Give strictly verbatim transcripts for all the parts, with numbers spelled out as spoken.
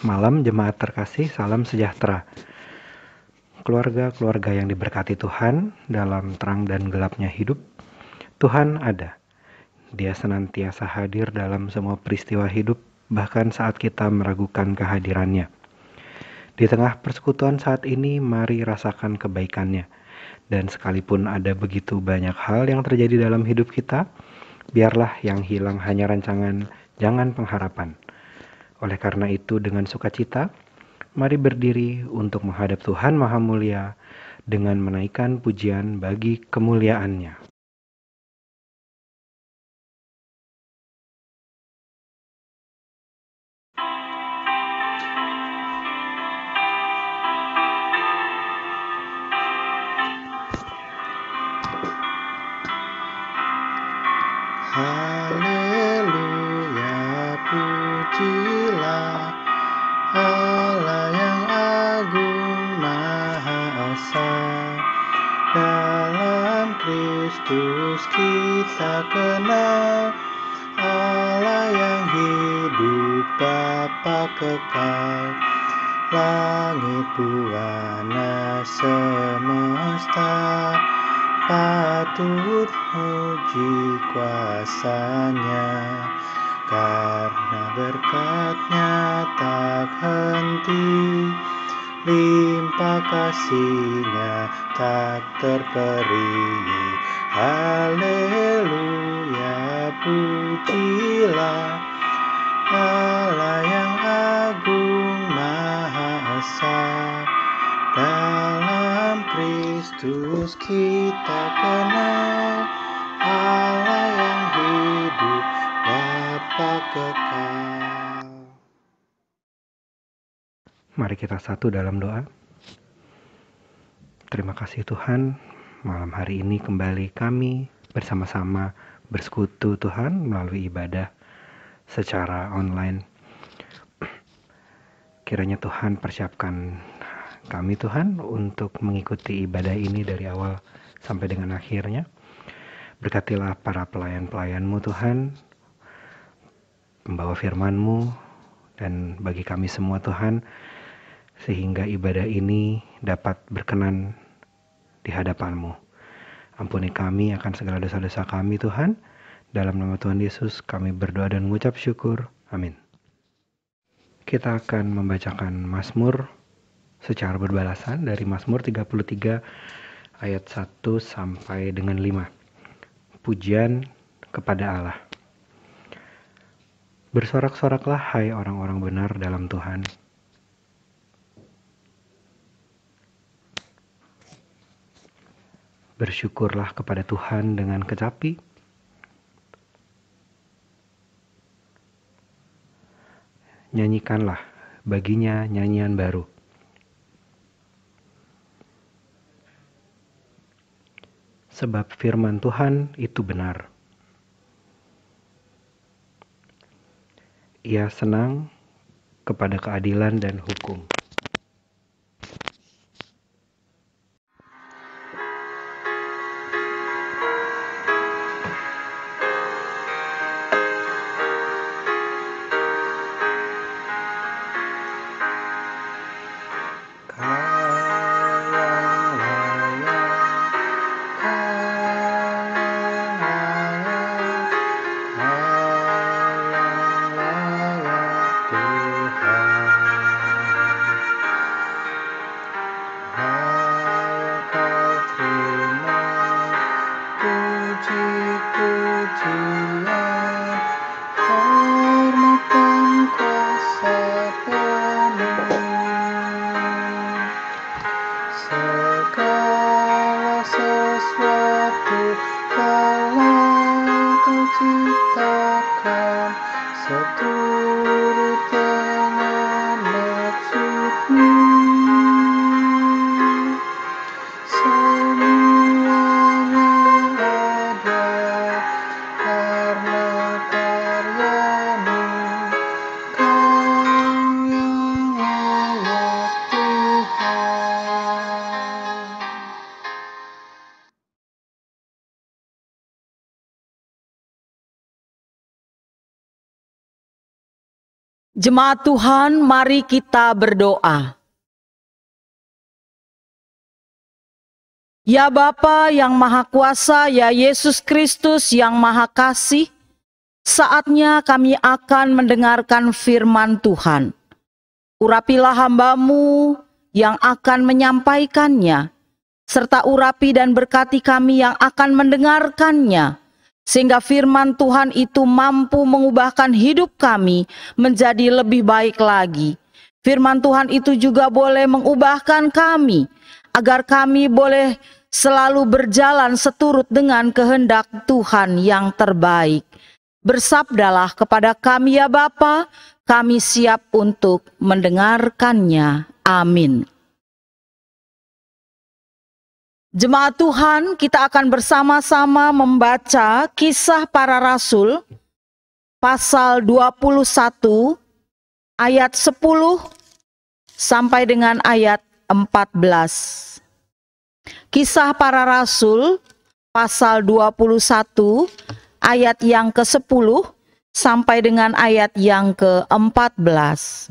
Malam jemaat terkasih, salam sejahtera. Keluarga-keluarga yang diberkati Tuhan dalam terang dan gelapnya hidup, Tuhan ada. Dia senantiasa hadir dalam semua peristiwa hidup, bahkan saat kita meragukan kehadirannya. Di tengah persekutuan saat ini, mari rasakan kebaikannya. Dan sekalipun ada begitu banyak hal yang terjadi dalam hidup kita, biarlah yang hilang hanya rancangan, jangan pengharapan. Oleh karena itu, dengan sukacita, mari berdiri untuk menghadap Tuhan Maha Mulia dengan menaikkan pujian bagi kemuliaan-Nya. Haleluya, pujilah Allah yang agung maha esa. Dalam Kristus kita kenal Allah yang hidup Bapa kekal. Langit buana semesta patut muji kuasanya, karena berkat-Nya tak henti, limpah kasih-Nya tak terperi. Haleluya, pujilah Allah yang agung maha esa. Dalam Kristus kita kenal Allah yang hidup Bapa kekal. Mari kita satu dalam doa. Terima kasih Tuhan, malam hari ini kembali kami bersama-sama bersekutu Tuhan melalui ibadah secara online. Kiranya Tuhan persiapkan kami Tuhan untuk mengikuti ibadah ini dari awal sampai dengan akhirnya. Berkatilah para pelayan-pelayan-Mu Tuhan, membawa firman-Mu, dan bagi kami semua Tuhan, sehingga ibadah ini dapat berkenan di hadapan-Mu. Ampuni kami akan segala dosa-dosa kami Tuhan. Dalam nama Tuhan Yesus kami berdoa dan mengucap syukur. Amin. Kita akan membacakan Mazmur secara berbalasan dari Mazmur tiga puluh tiga ayat satu sampai dengan lima. Pujian kepada Allah. Bersorak-soraklah hai orang-orang benar dalam Tuhan. Bersyukurlah kepada Tuhan dengan kecapi. Nyanyikanlah baginya nyanyian baru. Sebab firman Tuhan itu benar. Ia senang kepada keadilan dan hukum. Segala sesuatu telah Kau ciptakan seturut dengan maksud-Mu. Semuanya ada karena karya-Mu. Kau yang layak Jemaat Tuhan, mari kita berdoa. Ya Bapa yang Maha Kuasa, ya Yesus Kristus yang Maha Kasih, saatnya kami akan mendengarkan firman Tuhan. Urapilah hamba-Mu yang akan menyampaikannya, serta urapi dan berkati kami yang akan mendengarkannya, sehingga firman Tuhan itu mampu mengubahkan hidup kami menjadi lebih baik lagi. Firman Tuhan itu juga boleh mengubahkan kami, agar kami boleh selalu berjalan seturut dengan kehendak Tuhan yang terbaik. Bersabdalah kepada kami ya Bapa, kami siap untuk mendengarkannya. Amin. Jemaat Tuhan, kita akan bersama-sama membaca Kisah Para Rasul pasal dua puluh satu ayat sepuluh sampai dengan ayat empat belas. Kisah Para Rasul pasal dua puluh satu ayat yang ke sepuluh sampai dengan ayat yang ke empat belas.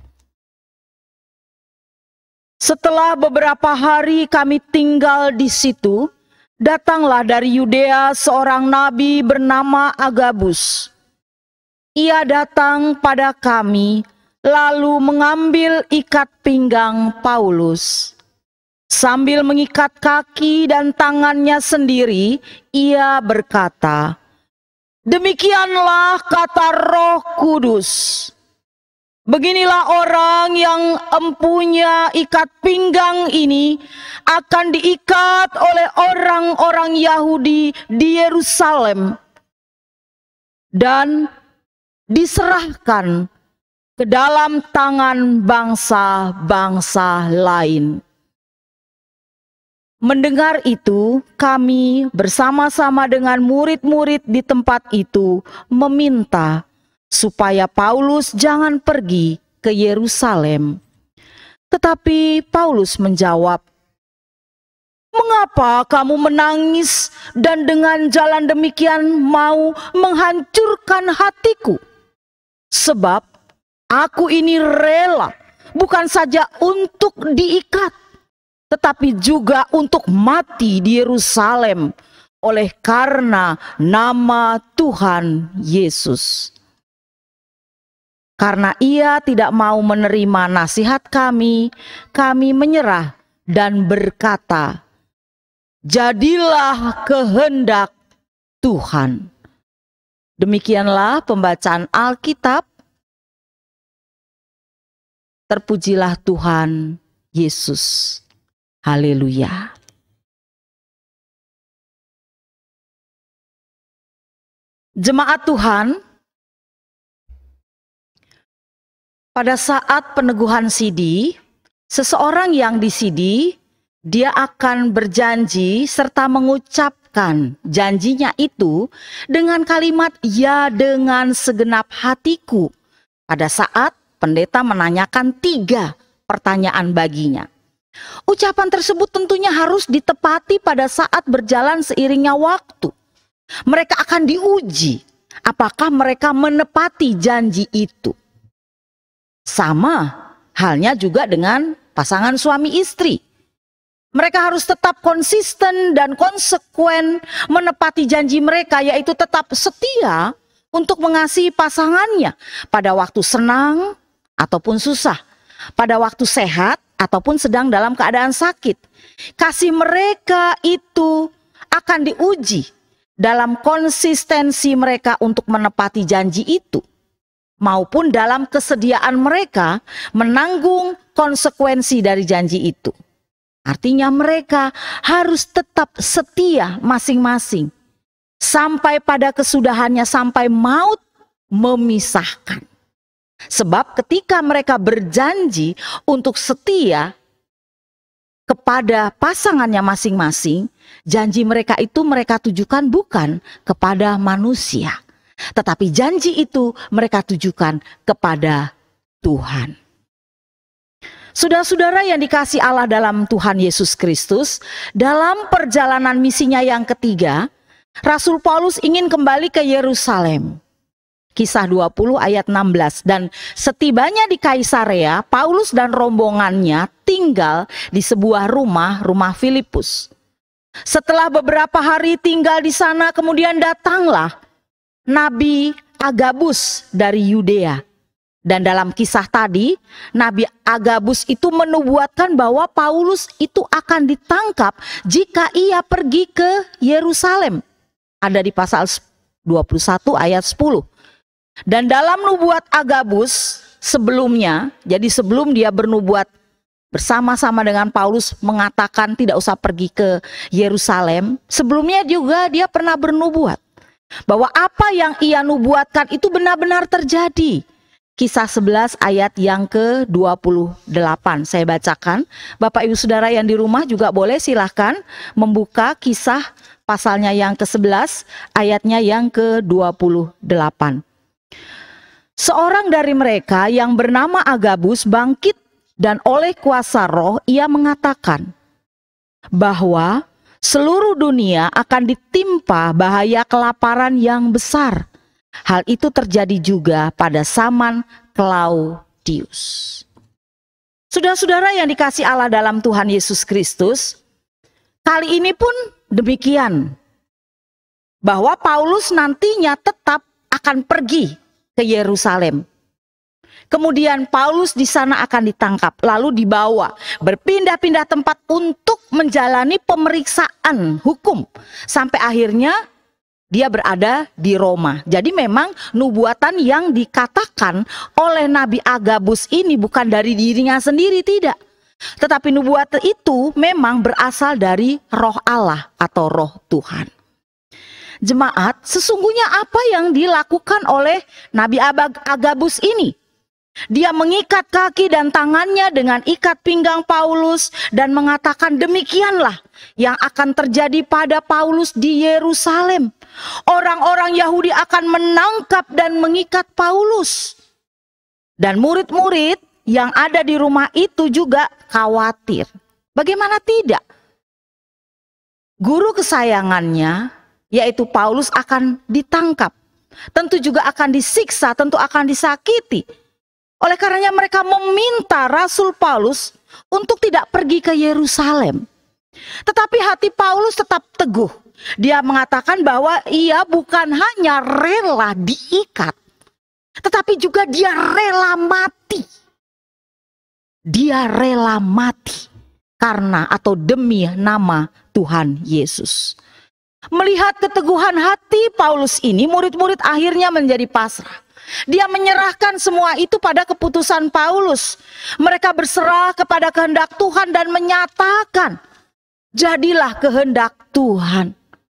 Setelah beberapa hari kami tinggal di situ, datanglah dari Yudea seorang nabi bernama Agabus. Ia datang pada kami, lalu mengambil ikat pinggang Paulus. Sambil mengikat kaki dan tangannya sendiri, ia berkata, "Demikianlah kata Roh Kudus. Beginilah orang yang empunya ikat pinggang ini akan diikat oleh orang-orang Yahudi di Yerusalem dan diserahkan ke dalam tangan bangsa-bangsa lain." Mendengar itu, kami bersama-sama dengan murid-murid di tempat itu meminta supaya Paulus jangan pergi ke Yerusalem. Tetapi Paulus menjawab, "Mengapa kamu menangis dan dengan jalan demikian mau menghancurkan hatiku? Sebab aku ini rela bukan saja untuk diikat, tetapi juga untuk mati di Yerusalem oleh karena nama Tuhan Yesus." Karena ia tidak mau menerima nasihat kami, kami menyerah dan berkata, "Jadilah kehendak Tuhan." Demikianlah pembacaan Alkitab. Terpujilah Tuhan Yesus. Haleluya. Jemaat Tuhan, pada saat peneguhan sidi, seseorang yang disidi, dia akan berjanji serta mengucapkan janjinya itu dengan kalimat "ya dengan segenap hatiku" pada saat pendeta menanyakan tiga pertanyaan baginya. Ucapan tersebut tentunya harus ditepati pada saat berjalan seiringnya waktu. Mereka akan diuji apakah mereka menepati janji itu. Sama halnya juga dengan pasangan suami istri. Mereka harus tetap konsisten dan konsekuen menepati janji mereka, yaitu tetap setia untuk mengasihi pasangannya pada waktu senang ataupun susah, pada waktu sehat ataupun sedang dalam keadaan sakit. Kasih mereka itu akan diuji dalam konsistensi mereka untuk menepati janji itu, maupun dalam kesediaan mereka menanggung konsekuensi dari janji itu. Artinya mereka harus tetap setia masing-masing sampai pada kesudahannya, sampai maut memisahkan. Sebab ketika mereka berjanji untuk setia kepada pasangannya masing-masing, janji mereka itu mereka tujukan bukan kepada manusia, tetapi janji itu mereka tujukan kepada Tuhan. Saudara-saudara yang dikasihi Allah dalam Tuhan Yesus Kristus, dalam perjalanan misinya yang ketiga, Rasul Paulus ingin kembali ke Yerusalem. Kisah dua puluh ayat enam belas. Dan setibanya di Kaisarea, Paulus dan rombongannya tinggal di sebuah rumah, rumah Filipus. Setelah beberapa hari tinggal di sana, kemudian datanglah Nabi Agabus dari Yudea. Dan dalam kisah tadi, Nabi Agabus itu menubuatkan bahwa Paulus itu akan ditangkap jika ia pergi ke Yerusalem. Ada di pasal dua puluh satu ayat sepuluh. Dan dalam nubuat Agabus sebelumnya, jadi sebelum dia bernubuat bersama-sama dengan Paulus mengatakan tidak usah pergi ke Yerusalem, sebelumnya juga dia pernah bernubuat bahwa apa yang ia nubuatkan itu benar-benar terjadi. Kisah sebelas ayat yang ke dua puluh delapan saya bacakan. Bapak Ibu Saudara yang di rumah juga boleh silahkan membuka Kisah pasalnya yang ke sebelas ayatnya yang ke dua puluh delapan. Seorang dari mereka yang bernama Agabus bangkit dan oleh kuasa roh ia mengatakan bahwa seluruh dunia akan ditimpa bahaya kelaparan yang besar. Hal itu terjadi juga pada zaman Claudius. Saudara-saudara yang dikasihi Allah dalam Tuhan Yesus Kristus, kali ini pun demikian. Bahwa Paulus nantinya tetap akan pergi ke Yerusalem. Kemudian Paulus di sana akan ditangkap, lalu dibawa berpindah-pindah tempat untuk menjalani pemeriksaan hukum sampai akhirnya dia berada di Roma. Jadi memang nubuatan yang dikatakan oleh Nabi Agabus ini bukan dari dirinya sendiri, tidak. Tetapi nubuatan itu memang berasal dari Roh Allah atau Roh Tuhan. Jemaat, sesungguhnya apa yang dilakukan oleh Nabi Agabus ini? Dia mengikat kaki dan tangannya dengan ikat pinggang Paulus dan mengatakan demikianlah yang akan terjadi pada Paulus di Yerusalem. Orang-orang Yahudi akan menangkap dan mengikat Paulus. Dan murid-murid yang ada di rumah itu juga khawatir. Bagaimana tidak? Guru kesayangannya, yaitu Paulus, akan ditangkap. Tentu juga akan disiksa, tentu akan disakiti. Oleh karenanya mereka meminta Rasul Paulus untuk tidak pergi ke Yerusalem. Tetapi hati Paulus tetap teguh. Dia mengatakan bahwa ia bukan hanya rela diikat, tetapi juga dia rela mati. Dia rela mati karena atau demi nama Tuhan Yesus. Melihat keteguhan hati Paulus ini, murid-murid akhirnya menjadi pasrah. Dia menyerahkan semua itu pada keputusan Paulus. Mereka berserah kepada kehendak Tuhan dan menyatakan, jadilah kehendak Tuhan.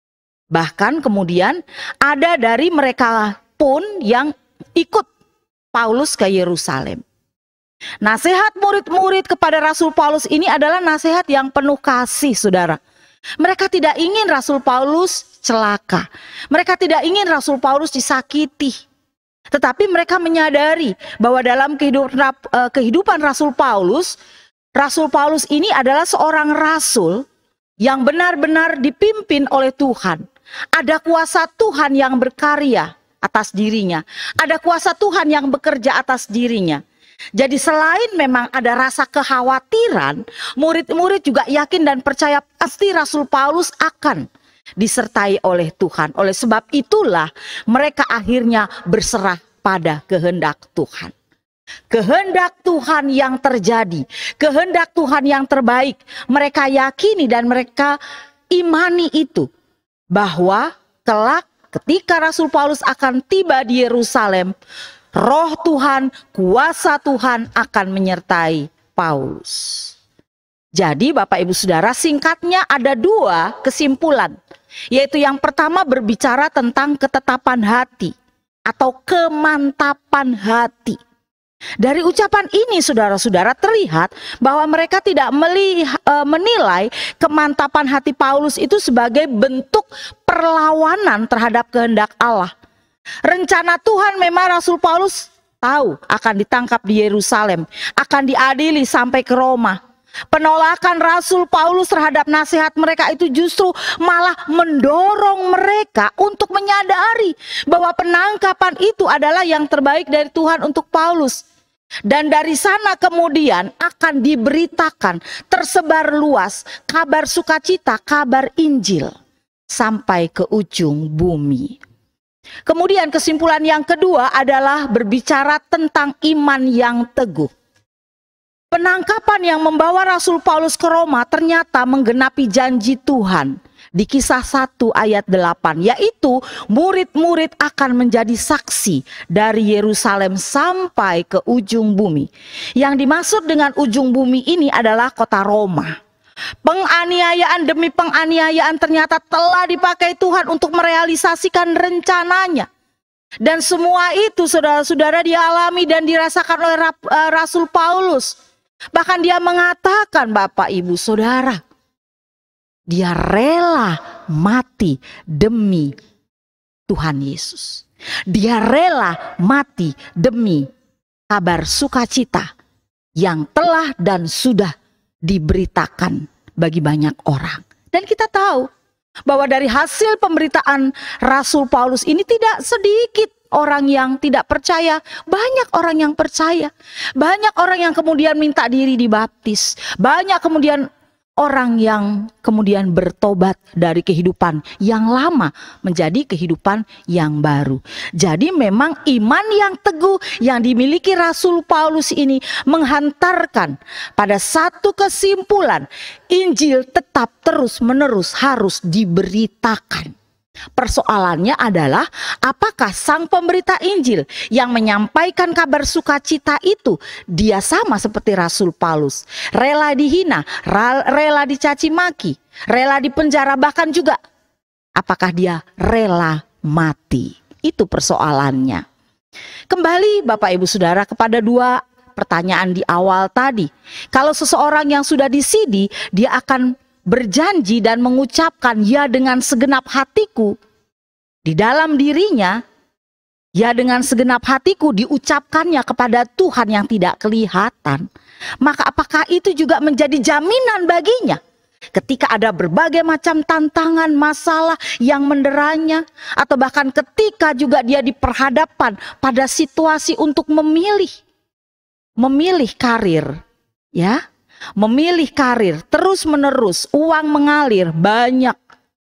Bahkan kemudian ada dari mereka pun yang ikut Paulus ke Yerusalem. Nasihat murid-murid kepada Rasul Paulus ini adalah nasihat yang penuh kasih, saudara. Mereka tidak ingin Rasul Paulus celaka. Mereka tidak ingin Rasul Paulus disakiti. Tetapi mereka menyadari bahwa dalam kehidupan, kehidupan Rasul Paulus, Rasul Paulus ini adalah seorang rasul yang benar-benar dipimpin oleh Tuhan. Ada kuasa Tuhan yang berkarya atas dirinya. Ada kuasa Tuhan yang bekerja atas dirinya. Jadi selain memang ada rasa kekhawatiran, murid-murid juga yakin dan percaya pasti Rasul Paulus akan disertai oleh Tuhan. Oleh sebab itulah mereka akhirnya berserah pada kehendak Tuhan. Kehendak Tuhan yang terjadi, kehendak Tuhan yang terbaik, mereka yakini dan mereka imani itu. Bahwa kelak ketika Rasul Paulus akan tiba di Yerusalem, Roh Tuhan, kuasa Tuhan akan menyertai Paulus. Jadi Bapak Ibu Saudara, singkatnya ada dua kesimpulan. Yaitu yang pertama berbicara tentang ketetapan hati atau kemantapan hati. Dari ucapan ini saudara-saudara terlihat bahwa mereka tidak melihat, e, menilai kemantapan hati Paulus itu sebagai bentuk perlawanan terhadap kehendak Allah. Rencana Tuhan memang Rasul Paulus tahu akan ditangkap di Yerusalem, akan diadili sampai ke Roma. Penolakan Rasul Paulus terhadap nasihat mereka itu justru malah mendorong mereka untuk menyadari bahwa penangkapan itu adalah yang terbaik dari Tuhan untuk Paulus. Dan dari sana kemudian akan diberitakan, tersebar luas kabar sukacita, kabar Injil sampai ke ujung bumi. Kemudian kesimpulan yang kedua adalah berbicara tentang iman yang teguh. Penangkapan yang membawa Rasul Paulus ke Roma ternyata menggenapi janji Tuhan di Kisah satu ayat delapan, yaitu murid-murid akan menjadi saksi dari Yerusalem sampai ke ujung bumi. Yang dimaksud dengan ujung bumi ini adalah kota Roma. Penganiayaan demi penganiayaan ternyata telah dipakai Tuhan untuk merealisasikan rencananya. Dan semua itu saudara-saudara dialami dan dirasakan oleh Rasul Paulus. Bahkan dia mengatakan, Bapak Ibu Saudara, dia rela mati demi Tuhan Yesus. Dia rela mati demi kabar sukacita yang telah dan sudah diberitakan bagi banyak orang. Dan kita tahu bahwa dari hasil pemberitaan Rasul Paulus ini tidak sedikit orang yang tidak percaya, banyak orang yang percaya. Banyak orang yang kemudian minta diri dibaptis. Banyak kemudian orang yang kemudian bertobat dari kehidupan yang lama menjadi kehidupan yang baru. Jadi memang iman yang teguh yang dimiliki Rasul Paulus ini menghantarkan pada satu kesimpulan, Injil tetap terus-menerus harus diberitakan. Persoalannya adalah apakah sang pemberita Injil yang menyampaikan kabar sukacita itu dia sama seperti Rasul Paulus, rela dihina, rela dicaci maki, rela dipenjara, bahkan juga apakah dia rela mati? Itu persoalannya. Kembali Bapak Ibu Saudara kepada dua pertanyaan di awal tadi. Kalau seseorang yang sudah disidi, dia akan berjanji dan mengucapkan ya dengan segenap hatiku. Di dalam dirinya, ya dengan segenap hatiku diucapkannya kepada Tuhan yang tidak kelihatan. Maka apakah itu juga menjadi jaminan baginya? Ketika ada berbagai macam tantangan, masalah yang menderanya, atau bahkan ketika juga dia diperhadapkan pada situasi untuk memilih, memilih karir, ya. Memilih karir terus menerus, uang mengalir banyak.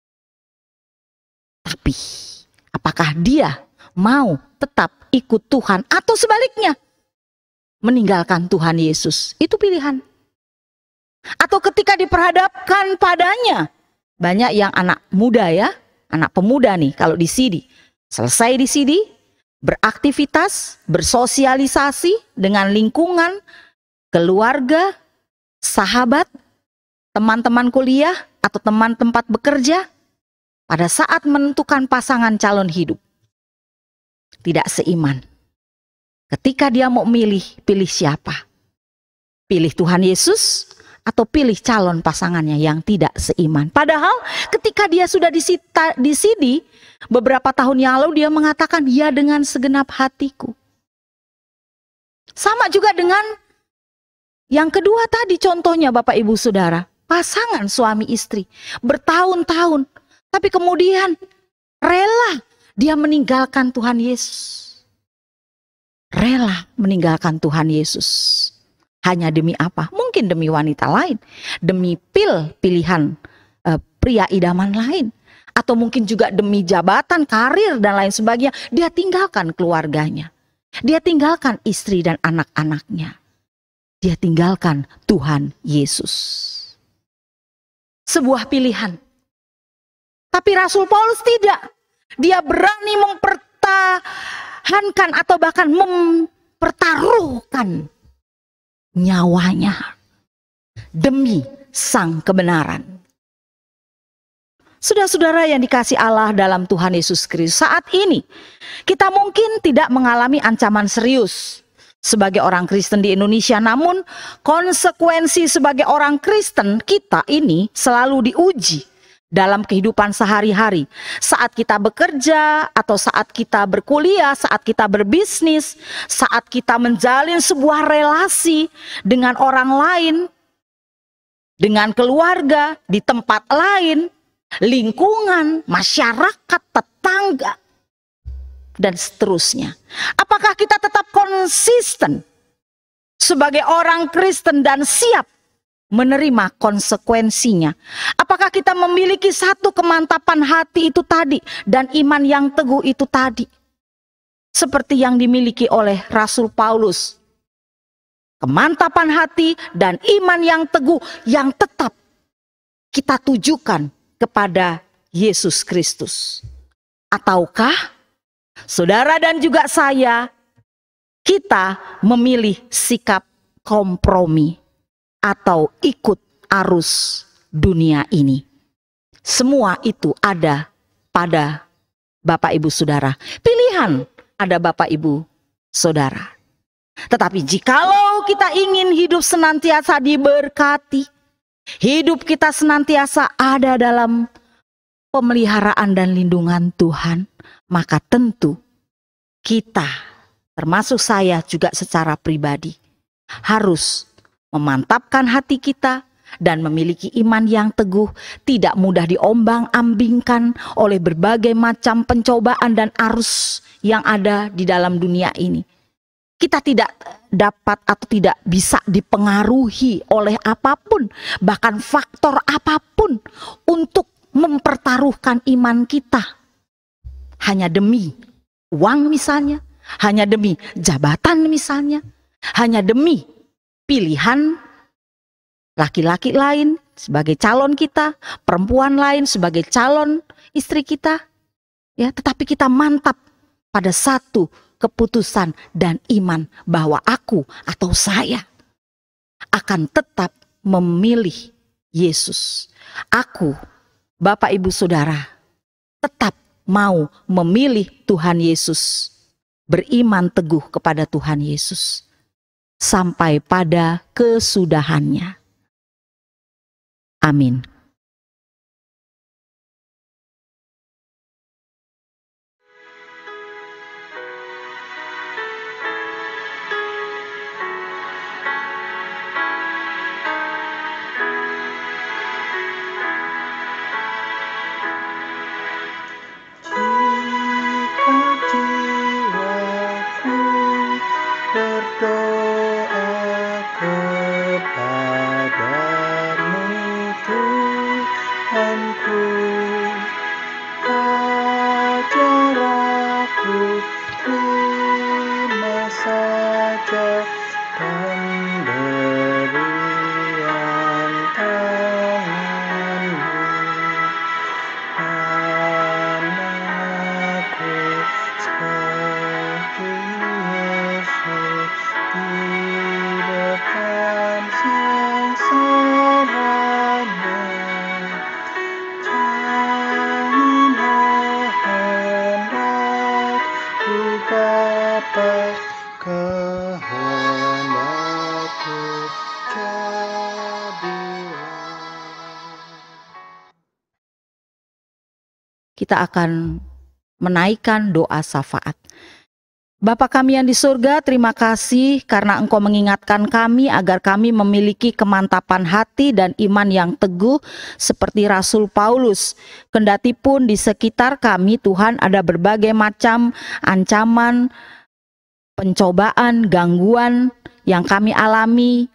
Tapi apakah dia mau tetap ikut Tuhan atau sebaliknya meninggalkan Tuhan Yesus? Itu pilihan. Atau ketika diperhadapkan padanya, banyak yang anak muda ya, anak pemuda nih kalau disidi, selesai disidi, beraktivitas, bersosialisasi dengan lingkungan, keluarga, sahabat, teman-teman kuliah, atau teman tempat bekerja, pada saat menentukan pasangan calon hidup, tidak seiman. Ketika dia mau milih, pilih siapa? Pilih Tuhan Yesus atau pilih calon pasangannya yang tidak seiman? Padahal ketika dia sudah disita, disidi, beberapa tahun yang lalu dia mengatakan, ya dengan segenap hatiku. Sama juga dengan yang kedua tadi contohnya Bapak Ibu Saudara, pasangan suami istri bertahun-tahun, tapi kemudian rela dia meninggalkan Tuhan Yesus. Rela meninggalkan Tuhan Yesus. Hanya demi apa? Mungkin demi wanita lain, demi pil pilihan eh, pria idaman lain, atau mungkin juga demi jabatan, karir dan lain sebagainya. Dia tinggalkan keluarganya. Dia tinggalkan istri dan anak-anaknya. Dia tinggalkan Tuhan Yesus. Sebuah pilihan. Tapi Rasul Paulus tidak. Dia berani mempertahankan atau bahkan mempertaruhkan nyawanya demi sang kebenaran. Saudara-saudara yang dikasihi Allah dalam Tuhan Yesus Kristus, saat ini kita mungkin tidak mengalami ancaman serius sebagai orang Kristen di Indonesia, namun konsekuensi sebagai orang Kristen kita ini selalu diuji dalam kehidupan sehari-hari. Saat kita bekerja atau saat kita berkuliah, saat kita berbisnis, saat kita menjalin sebuah relasi dengan orang lain, dengan keluarga, di tempat lain, lingkungan, masyarakat, tetangga, dan seterusnya. Apakah kita tetap konsisten sebagai orang Kristen dan siap menerima konsekuensinya? Apakah kita memiliki satu kemantapan hati itu tadi dan iman yang teguh itu tadi? Seperti yang dimiliki oleh Rasul Paulus. Kemantapan hati dan iman yang teguh yang tetap kita tujukan kepada Yesus Kristus. Ataukah saudara dan juga saya, kita memilih sikap kompromi atau ikut arus dunia ini? Semua itu ada pada Bapak Ibu Saudara. Pilihan ada Bapak Ibu Saudara. Tetapi jikalau kita ingin hidup senantiasa diberkati, hidup kita senantiasa ada dalam pemeliharaan dan lindungan Tuhan, maka tentu kita, termasuk saya juga secara pribadi, harus memantapkan hati kita dan memiliki iman yang teguh, tidak mudah diombang-ambingkan oleh berbagai macam pencobaan dan arus yang ada di dalam dunia ini. Kita tidak dapat atau tidak bisa dipengaruhi oleh apapun, bahkan faktor apapun untuk mempertaruhkan iman kita. Hanya demi uang misalnya, hanya demi jabatan misalnya, hanya demi pilihan laki-laki lain sebagai calon kita, perempuan lain sebagai calon istri kita. Ya, tetapi kita mantap pada satu keputusan dan iman bahwa aku atau saya akan tetap memilih Yesus. Aku, Bapak Ibu Saudara, tetap mau memilih Tuhan Yesus, beriman teguh kepada Tuhan Yesus sampai pada kesudahannya. Amin. Kita akan menaikkan doa syafaat. Bapa kami yang di surga, terima kasih karena Engkau mengingatkan kami agar kami memiliki kemantapan hati dan iman yang teguh seperti Rasul Paulus. Kendati pun di sekitar kami Tuhan ada berbagai macam ancaman, pencobaan, gangguan yang kami alami,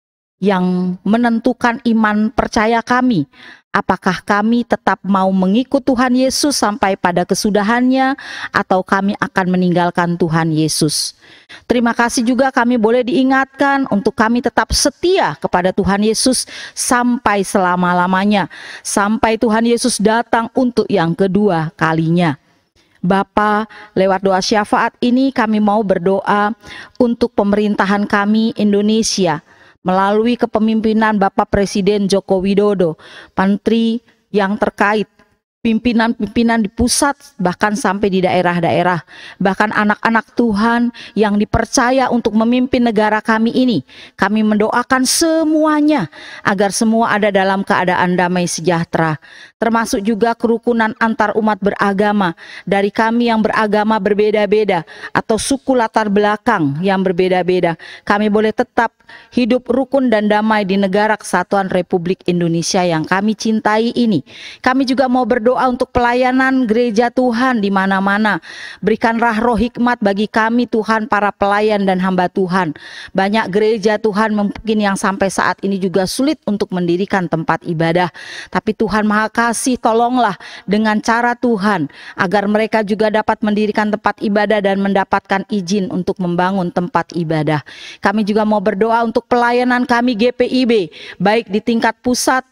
yang menentukan iman percaya kami. Apakah kami tetap mau mengikut Tuhan Yesus sampai pada kesudahannya, atau kami akan meninggalkan Tuhan Yesus? Terima kasih juga kami boleh diingatkan untuk kami tetap setia kepada Tuhan Yesus sampai selama-lamanya, sampai Tuhan Yesus datang untuk yang kedua kalinya. Bapa, lewat doa syafaat ini kami mau berdoa untuk pemerintahan kami Indonesia, melalui kepemimpinan Bapak Presiden Joko Widodo, menteri yang terkait pimpinan-pimpinan di pusat, bahkan sampai di daerah-daerah, bahkan anak-anak Tuhan yang dipercaya untuk memimpin negara kami ini. Kami mendoakan semuanya agar semua ada dalam keadaan damai sejahtera, termasuk juga kerukunan antar umat beragama, dari kami yang beragama berbeda-beda atau suku latar belakang yang berbeda-beda. Kami boleh tetap hidup rukun dan damai di negara kesatuan Republik Indonesia yang kami cintai ini. Kami juga mau berdoa Doa untuk pelayanan gereja Tuhan di mana-mana. Berikanlah roh hikmat bagi kami Tuhan, para pelayan dan hamba Tuhan. Banyak gereja Tuhan mungkin yang sampai saat ini juga sulit untuk mendirikan tempat ibadah. Tapi Tuhan Maha Kasih, tolonglah dengan cara Tuhan agar mereka juga dapat mendirikan tempat ibadah dan mendapatkan izin untuk membangun tempat ibadah. Kami juga mau berdoa untuk pelayanan kami G P I B, baik di tingkat pusat,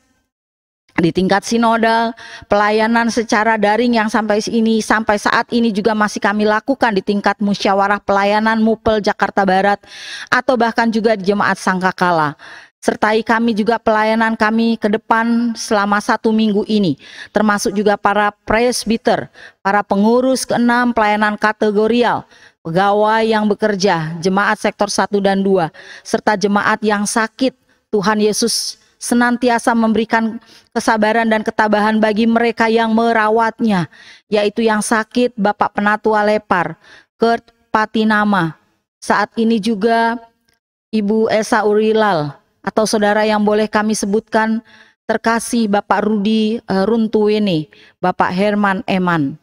di tingkat sinodal, pelayanan secara daring yang sampai ini sampai saat ini juga masih kami lakukan di tingkat musyawarah pelayanan Mupel Jakarta Barat, atau bahkan juga di Jemaat Sangkakala. Sertai kami juga pelayanan kami ke depan selama satu minggu ini, termasuk juga para presbiter, para pengurus keenam pelayanan kategorial, pegawai yang bekerja, jemaat sektor satu dan dua, serta jemaat yang sakit. Tuhan Yesus senantiasa memberikan kesabaran dan ketabahan bagi mereka yang merawatnya, yaitu yang sakit, Bapak Penatua Lepar, Kurt Patinama. Saat ini juga Ibu Esa Urilal, atau saudara yang boleh kami sebutkan terkasih Bapak Rudi uh, Runtuwene, Bapak Herman Eman.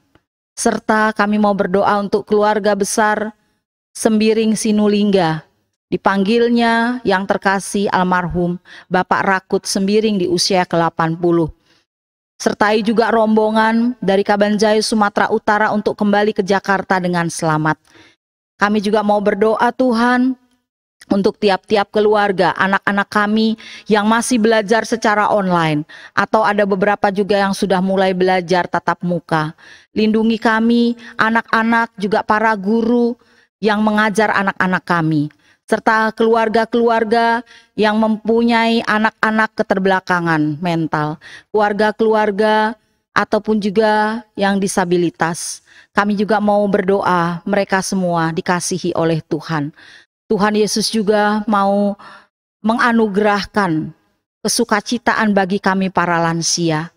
Serta kami mau berdoa untuk keluarga besar Sembiring Sinulingga, dipanggilnya yang terkasih almarhum Bapak Rakut Sembiring di usia ke delapan puluh. Sertai juga rombongan dari Kabanjai Sumatera Utara untuk kembali ke Jakarta dengan selamat. Kami juga mau berdoa Tuhan untuk tiap-tiap keluarga, anak-anak kami yang masih belajar secara online, atau ada beberapa juga yang sudah mulai belajar tatap muka. Lindungi kami, anak-anak, juga para guru yang mengajar anak-anak kami, serta keluarga-keluarga yang mempunyai anak-anak keterbelakangan mental, keluarga-keluarga ataupun juga yang disabilitas. Kami juga mau berdoa mereka semua dikasihi oleh Tuhan. Tuhan Yesus juga mau menganugerahkan kesukacitaan bagi kami para lansia,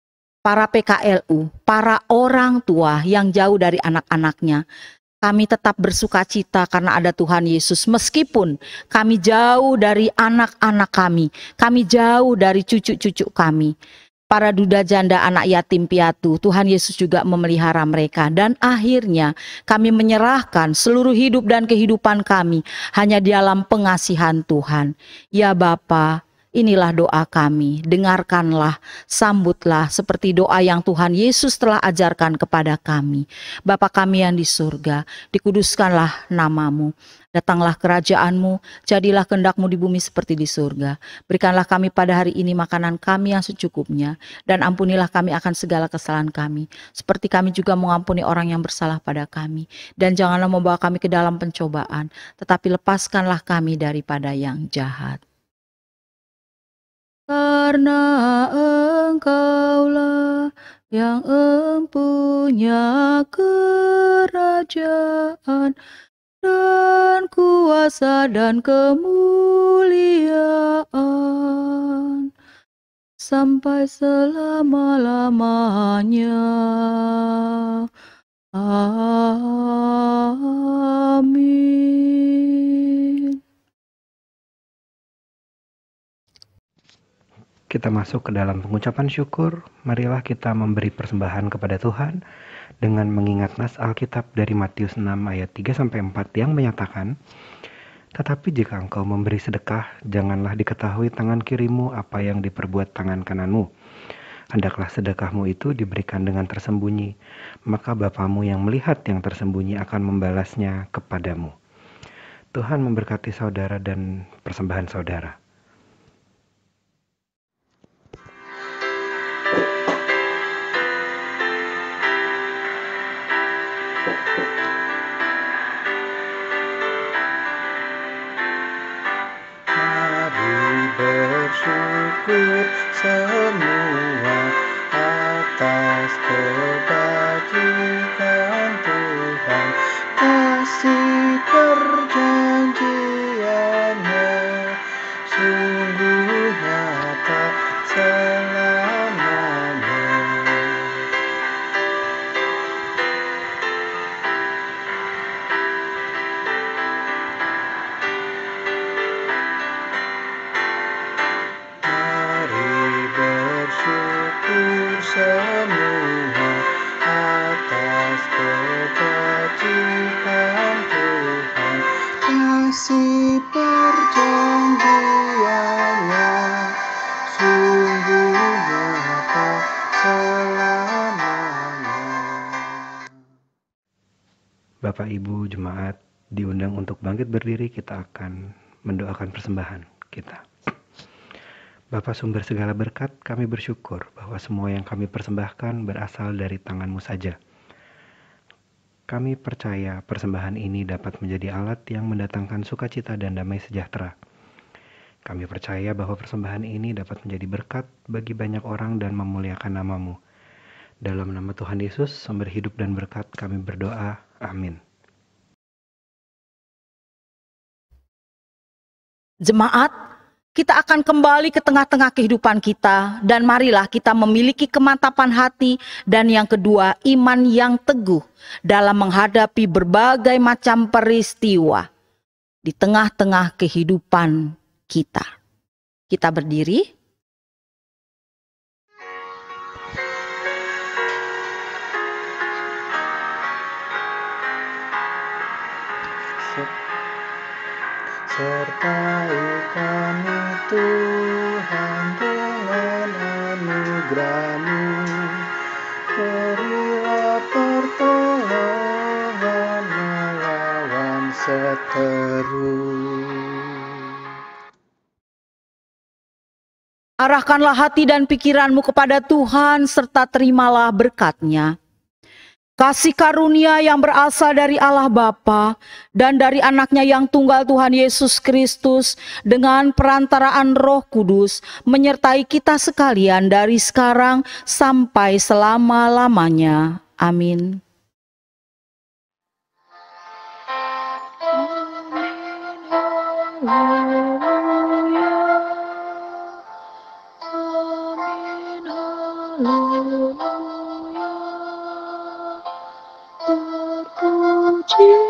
para P K L U, para orang tua yang jauh dari anak-anaknya. Kami tetap bersukacita karena ada Tuhan Yesus, meskipun kami jauh dari anak-anak kami, kami jauh dari cucu-cucu kami. Para duda janda, anak yatim piatu, Tuhan Yesus juga memelihara mereka. Dan akhirnya kami menyerahkan seluruh hidup dan kehidupan kami hanya di dalam pengasihan Tuhan. Ya Bapa, inilah doa kami, dengarkanlah, sambutlah seperti doa yang Tuhan Yesus telah ajarkan kepada kami. Bapa kami yang di surga, dikuduskanlah namamu. Datanglah kerajaan-Mu, jadilah kehendak-Mu di bumi seperti di surga. Berikanlah kami pada hari ini makanan kami yang secukupnya, dan ampunilah kami akan segala kesalahan kami, seperti kami juga mengampuni orang yang bersalah pada kami. Dan janganlah membawa kami ke dalam pencobaan, tetapi lepaskanlah kami daripada yang jahat. Karena Engkaulah yang empunya kerajaan dan kuasa dan kemuliaan sampai selama-lamanya. Amin. Kita masuk ke dalam pengucapan syukur. Marilah kita memberi persembahan kepada Tuhan dengan mengingat nas Alkitab dari Matius enam ayat tiga sampai empat yang menyatakan, "Tetapi jika engkau memberi sedekah, janganlah diketahui tangan kirimu apa yang diperbuat tangan kananmu. Hendaklah sedekahmu itu diberikan dengan tersembunyi, maka Bapamu yang melihat yang tersembunyi akan membalasnya kepadamu." Tuhan memberkati saudara dan persembahan saudara. Bersyukur semua atas kasih perjanjiannya sungguh nyata selamanya. Bapak Ibu Jemaat diundang untuk bangkit berdiri, kita akan mendoakan persembahan kita. Bapa sumber segala berkat, kami bersyukur bahwa semua yang kami persembahkan berasal dari tangan-Mu saja. Kami percaya persembahan ini dapat menjadi alat yang mendatangkan sukacita dan damai sejahtera. Kami percaya bahwa persembahan ini dapat menjadi berkat bagi banyak orang dan memuliakan nama-Mu. Dalam nama Tuhan Yesus, sumber hidup dan berkat, kami berdoa. Amin. Jemaat, kita akan kembali ke tengah-tengah kehidupan kita, dan marilah kita memiliki kemantapan hati dan yang kedua, iman yang teguh dalam menghadapi berbagai macam peristiwa di tengah-tengah kehidupan kita. Kita berdiri. Sertai kami Tuhan dengan anugerah-Mu, berilah pertolongan melawan seteru. Arahkanlah hati dan pikiranmu kepada Tuhan serta terimalah berkat-Nya. Kasih karunia yang berasal dari Allah Bapa dan dari Anak-Nya yang tunggal Tuhan Yesus Kristus dengan perantaraan Roh Kudus menyertai kita sekalian dari sekarang sampai selama-lamanya. Amin. Terpuji